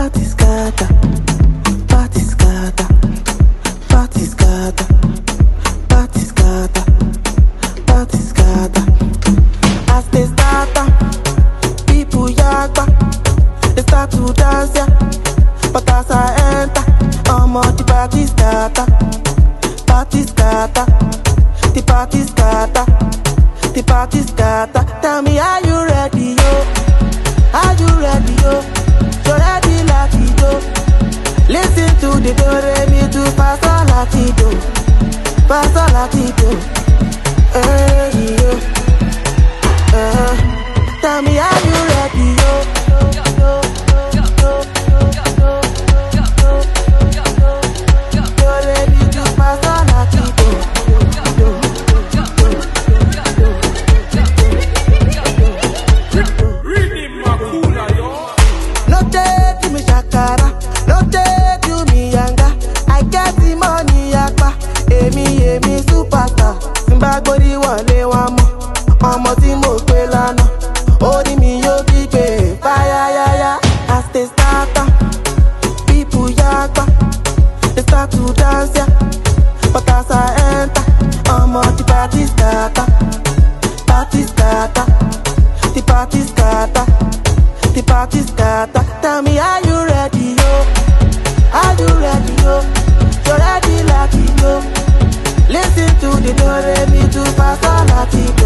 party scatter, party scatter, party scatter, party scatter, party scatter. As they start, people yagba, they start to dance, yeah. But as I enter, I'm on the party scatter, party scatter, the party scatter, the party scatter. Tell me, are you ready, yo? Are you ready, yo? You ready, latido? Listen to the do re mi do paso latido, paso latido. Hey yo, tell me, are you ready, yo? You ready to paso latido? No day to me shakara, no day to me yanga. I get the money yakpa, emi superstar. Simba gori wale wamo, omo ti mo pe lana. Ori mi yo gbigbe, fire ya ya. As they start, people yakpa, they start to dance ya. But as I enter, omo the party scatter, party scatter, the party scatter. The party scatter. Tell me, are you ready, yo? Are you ready, yo? You ready, latido? Listen to the do re mi do paso latido.